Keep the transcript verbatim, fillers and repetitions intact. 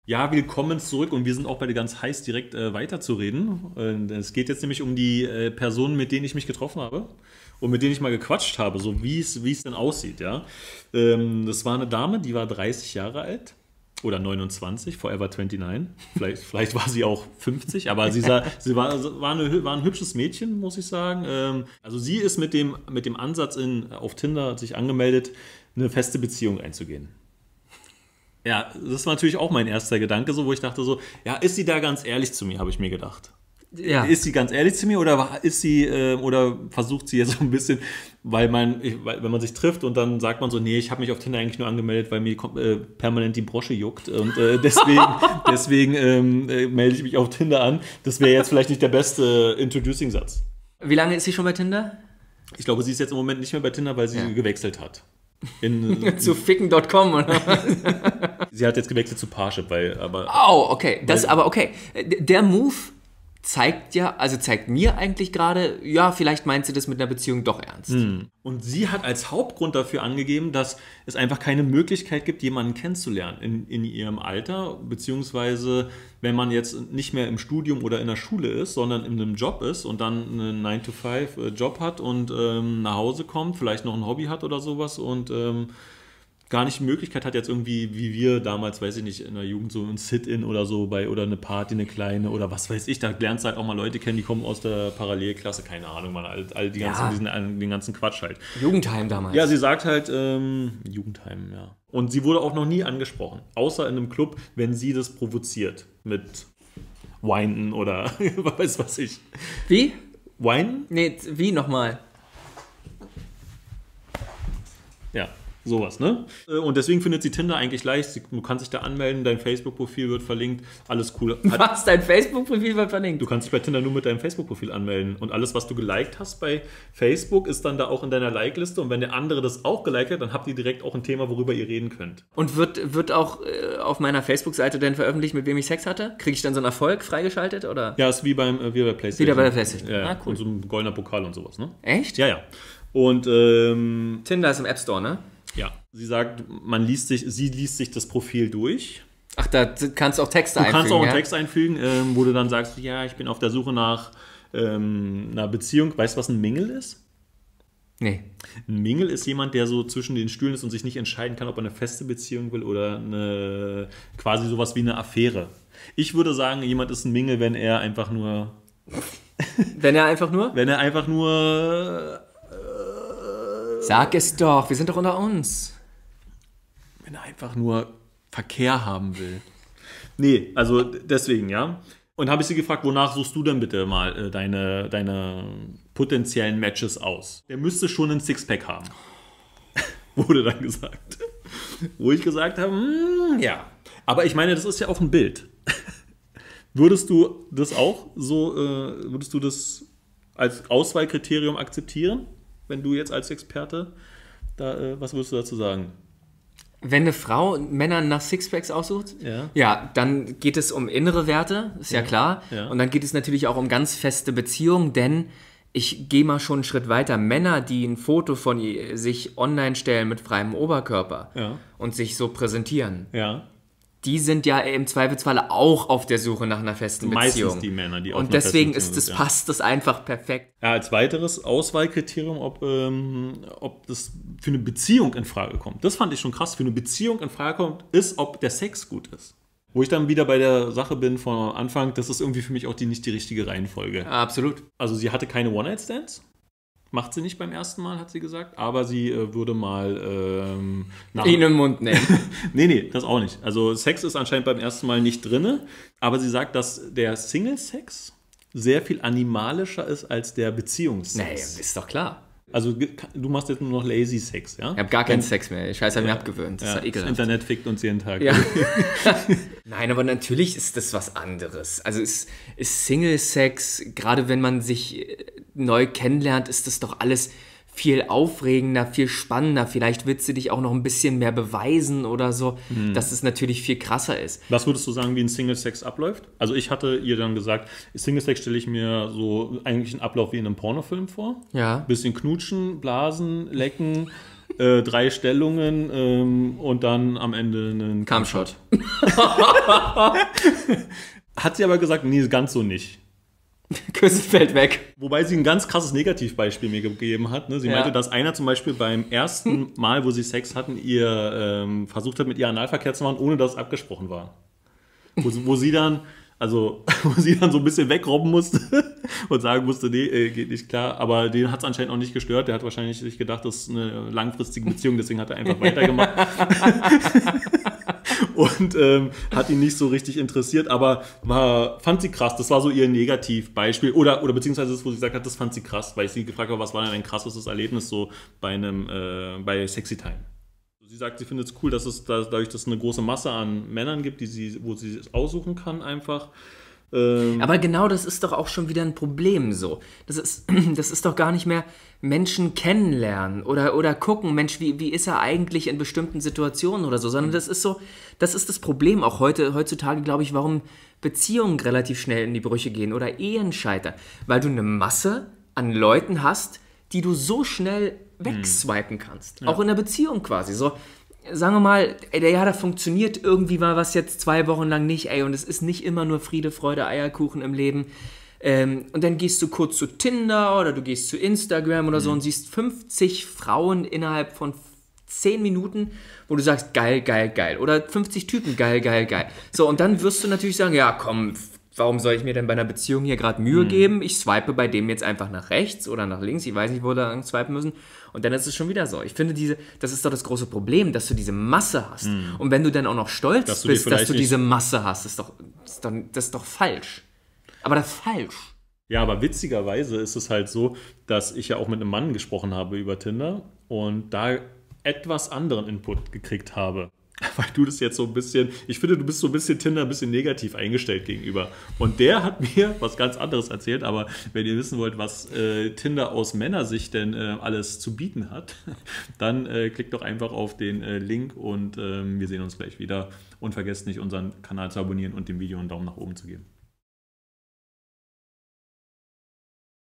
Ja, willkommen zurück und wir sind auch bei dir ganz heiß, direkt äh, weiterzureden. Äh, es geht jetzt nämlich um die äh, Personen, mit denen ich mich getroffen habe und mit denen ich mal gequatscht habe, so wie es wie es denn aussieht, ja. Ähm, das war eine Dame, die war dreißig Jahre alt oder neunundzwanzig, Forever neunundzwanzig. Vielleicht, vielleicht war sie auch fünfzig, aber sie, sah, sie war, war, eine, war ein hübsches Mädchen, muss ich sagen. Ähm, also sie ist mit dem, mit dem Ansatz in, auf Tinder sich angemeldet, eine feste Beziehung einzugehen. Ja, das war natürlich auch mein erster Gedanke, so, wo ich dachte so, ja, ist sie da ganz ehrlich zu mir, habe ich mir gedacht. Ja. Ist sie ganz ehrlich zu mir oder ist sie äh, oder versucht sie jetzt so ein bisschen, weil man, ich, weil, wenn man sich trifft und dann sagt man so, nee, ich habe mich auf Tinder eigentlich nur angemeldet, weil mir äh, permanent die Brosche juckt und äh, deswegen, deswegen ähm, äh, melde ich mich auf Tinder an. Das wäre jetzt vielleicht nicht der beste Introducing-Satz. Wie lange ist sie schon bei Tinder? Ich glaube, sie ist jetzt im Moment nicht mehr bei Tinder, weil sie ja. gewechselt hat. In, zu ficken Punkt com oder was? Sie hat jetzt gewechselt zu Parship, weil aber. Oh, okay. Das aber okay. Der Move zeigt ja, also zeigt mir eigentlich gerade, ja, vielleicht meint sie das mit einer Beziehung doch ernst. Hm. Und sie hat als Hauptgrund dafür angegeben, dass es einfach keine Möglichkeit gibt, jemanden kennenzulernen in, in ihrem Alter, beziehungsweise wenn man jetzt nicht mehr im Studium oder in der Schule ist, sondern in einem Job ist und dann einen nine to five Job hat und ähm, nach Hause kommt, vielleicht noch ein Hobby hat oder sowas und ähm, gar nicht die Möglichkeit hat, jetzt irgendwie, wie wir damals, weiß ich nicht, in der Jugend so ein Sit-In oder so bei oder eine Party, eine kleine oder was weiß ich, da lernst du halt auch mal Leute kennen, die kommen aus der Parallelklasse, keine Ahnung, man, all, all die ganzen, ja. diesen, den ganzen Quatsch halt. Jugendheim damals. Ja, sie sagt halt, ähm, Jugendheim, ja. Und sie wurde auch noch nie angesprochen, außer in einem Club, wenn sie das provoziert mit Weinen oder weiß was ich. Wie? Weinen? Nee, wie nochmal? Ja. Sowas, ne? Und deswegen findet sie Tinder eigentlich leicht. Du kannst dich da anmelden, dein Facebook-Profil wird verlinkt, alles cool. Was? Dein Facebook-Profil wird verlinkt? Du kannst dich bei Tinder nur mit deinem Facebook-Profil anmelden. Und alles, was du geliked hast bei Facebook, ist dann da auch in deiner Like-Liste. Und wenn der andere das auch geliked hat, dann habt ihr direkt auch ein Thema, worüber ihr reden könnt. Und wird, wird auch äh, auf meiner Facebook-Seite denn veröffentlicht, mit wem ich Sex hatte? Kriege ich dann so einen Erfolg freigeschaltet? Oder? Ja, ist wie, beim, äh, wie bei PlayStation. Wieder bei der PlayStation. Ja, ah, cool. Und so ein goldener Pokal und sowas, ne? Echt? Ja, ja. Und ähm, Tinder ist im App Store, ne? Ja, sie sagt, man liest sich, sie liest sich das Profil durch. Ach, da kannst du auch Texte einfügen. Du kannst auch einen ja? Text einfügen, ähm, wo du dann sagst, ja, ich bin auf der Suche nach ähm, einer Beziehung. Weißt du, was ein Mingle ist? Nee. Ein Mingle ist jemand, der so zwischen den Stühlen ist und sich nicht entscheiden kann, ob er eine feste Beziehung will oder eine, quasi sowas wie eine Affäre. Ich würde sagen, jemand ist ein Mingle, wenn er einfach nur... wenn er einfach nur? Wenn er einfach nur... Sag es doch, wir sind doch unter uns. Wenn er einfach nur Verkehr haben will. Nee, also deswegen, ja. Und habe ich sie gefragt, wonach suchst du denn bitte mal äh, deine, deine potenziellen Matches aus? Der müsste schon ein Sixpack haben. Wurde dann gesagt. Wo ich gesagt habe, mm, ja. Aber ich meine, das ist ja auch ein Bild. Würdest du das auch so, äh, würdest du das als Auswahlkriterium akzeptieren? Wenn du jetzt als Experte, da, äh, was würdest du dazu sagen? Wenn eine Frau Männer nach Sixpacks aussucht, ja. ja, dann geht es um innere Werte, ist ja, ja klar. Ja. Und dann geht es natürlich auch um ganz feste Beziehungen, denn ich gehe mal schon einen Schritt weiter. Männer, die ein Foto von sich online stellen mit freiem Oberkörper ja. und sich so präsentieren, ja. die sind ja im Zweifelsfall auch auf der Suche nach einer festen Meistens Beziehung. Meistens die Männer, die auf Und deswegen ist das, sind, ja. passt das einfach perfekt. Ja, als weiteres Auswahlkriterium, ob, ähm, ob das für eine Beziehung in Frage kommt. Das fand ich schon krass. Für eine Beziehung in Frage kommt, ist, ob der Sex gut ist. Wo ich dann wieder bei der Sache bin von Anfang, das ist irgendwie für mich auch die, nicht die richtige Reihenfolge. Ja, absolut. Also sie hatte keine One-Night-Stands. Macht sie nicht beim ersten Mal, hat sie gesagt. Aber sie äh, würde mal... Ähm, nach ihn im Mund nehmen. nee, nee, das auch nicht. Also Sex ist anscheinend beim ersten Mal nicht drin. Aber sie sagt, dass der Single-Sex sehr viel animalischer ist als der Beziehungssex. Nee, ist doch klar. Also du machst jetzt nur noch Lazy Sex, ja? Ich habe gar keinen Sex mehr. Scheiß hat ja, mir abgewöhnt. Das ja, ist ja ekelhaft. Das Internet fickt uns jeden Tag. Ja. Nein, aber natürlich ist das was anderes. Also ist, ist Single-Sex, gerade wenn man sich neu kennenlernt, ist das doch alles viel aufregender, viel spannender. Vielleicht willst du dich auch noch ein bisschen mehr beweisen oder so, hm. dass es natürlich viel krasser ist. Was würdest du sagen, wie ein Single-Sex abläuft? Also ich hatte ihr dann gesagt, Single-Sex stelle ich mir so eigentlich einen Ablauf wie in einem Pornofilm vor. Ja. Bisschen knutschen, blasen, lecken, äh, drei Stellungen ähm, und dann am Ende einen Camshot. Hat sie aber gesagt, nee, ganz so nicht. Küsse fällt weg. Wobei sie ein ganz krasses Negativbeispiel mir gegeben hat. Ne? Sie Ja. meinte, dass einer zum Beispiel beim ersten Mal, wo sie Sex hatten, ihr ähm, versucht hat, mit ihr Analverkehr zu machen, ohne dass es abgesprochen war. Wo, wo sie dann, also wo sie dann so ein bisschen wegrobben musste und sagen musste, nee, äh, geht nicht klar. Aber den hat es anscheinend auch nicht gestört. Der hat wahrscheinlich sich gedacht, das ist eine langfristige Beziehung, deswegen hat er einfach weitergemacht. Und ähm, hat ihn nicht so richtig interessiert, aber war, fand sie krass. Das war so ihr Negativbeispiel. Oder, oder beziehungsweise das, wo sie gesagt hat, das fand sie krass, weil ich sie gefragt habe, was war denn ein krasses Erlebnis so bei einem äh, bei Sexy Time. Sie sagt, sie findet es cool, dass es da, dadurch, dass es eine große Masse an Männern gibt, die sie, wo sie es aussuchen kann einfach. Ähm, Aber genau das ist doch auch schon wieder ein Problem so. Das ist, das ist doch gar nicht mehr Menschen kennenlernen oder, oder gucken, Mensch, wie, wie ist er eigentlich in bestimmten Situationen oder so, sondern das ist so, das ist das Problem auch heute, heutzutage, glaube ich, warum Beziehungen relativ schnell in die Brüche gehen oder Ehen scheitern, weil du eine Masse an Leuten hast, die du so schnell wegswipen kannst. Ja. Auch in der Beziehung quasi. So, sagen wir mal, ey, ja, da funktioniert irgendwie mal was jetzt zwei Wochen lang nicht, ey, und es ist nicht immer nur Friede, Freude, Eierkuchen im Leben. Ähm, und dann gehst du kurz zu Tinder oder du gehst zu Instagram oder so und siehst fünfzig Frauen innerhalb von zehn Minuten, wo du sagst, geil, geil, geil. Oder fünfzig Typen, geil, geil, geil. So, und dann wirst du natürlich sagen, ja, komm, warum soll ich mir denn bei einer Beziehung hier gerade Mühe mhm. geben? Ich swipe bei dem jetzt einfach nach rechts oder nach links. Ich weiß nicht, wo wir da swipen müssen. Und dann ist es schon wieder so. Ich finde, diese, das ist doch das große Problem, dass du diese Masse hast. Mhm. Und wenn du dann auch noch stolz dass bist, dass du diese Masse hast, ist doch, ist doch, das ist doch falsch. Aber das ist falsch. Ja, aber witzigerweise ist es halt so, dass ich ja auch mit einem Mann gesprochen habe über Tinder und da etwas anderen Input gekriegt habe. Weil du das jetzt so ein bisschen, ich finde, du bist so ein bisschen Tinder ein bisschen negativ eingestellt gegenüber. Und der hat mir was ganz anderes erzählt, aber wenn ihr wissen wollt, was äh, Tinder aus Männersicht denn äh, alles zu bieten hat, dann äh, klickt doch einfach auf den äh, Link und äh, wir sehen uns gleich wieder. Und vergesst nicht, unseren Kanal zu abonnieren und dem Video einen Daumen nach oben zu geben.